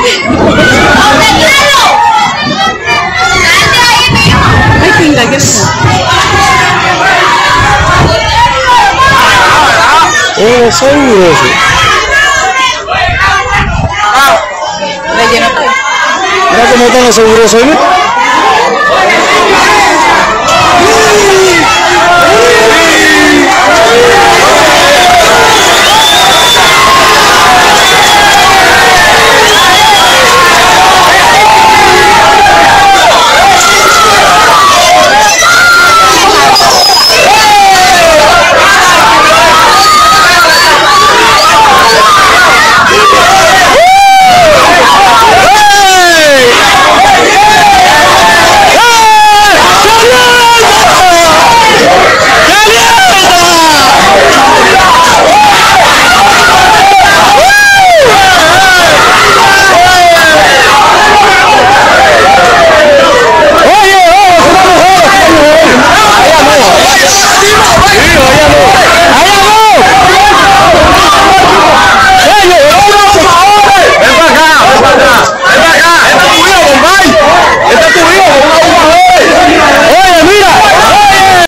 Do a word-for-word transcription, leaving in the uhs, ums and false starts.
Ay, pinta, ¿qué es? Eh, seguro eso. Relleno todo. Mira cómo están los seguros hoy, ¿no?